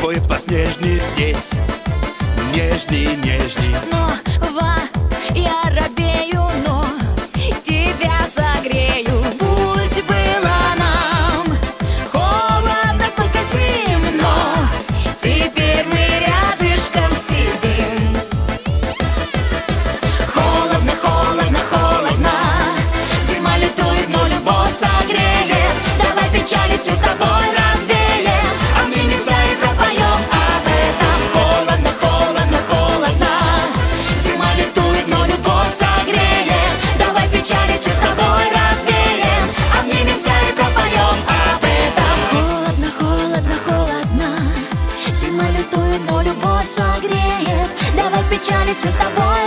такой поснежный здесь, нежный, нежный. Снова я робею, но тебя согрею. Пусть было нам холодно, столько зим, но теперь мы рядышком сидим. Холодно, холодно, холодно, зима лютует, но любовь согреет. Давай печали все с тобой развеем, обнимемся и пропоем об этом. Холодно, холодно, холодно, зима лютует, но любовь согреет. Давай печали все с тобой развеем, обнимемся и пропоем об этом. Холодно, холодно, холодно, зима лютует, но любовь согреет. Давай печали все с тобой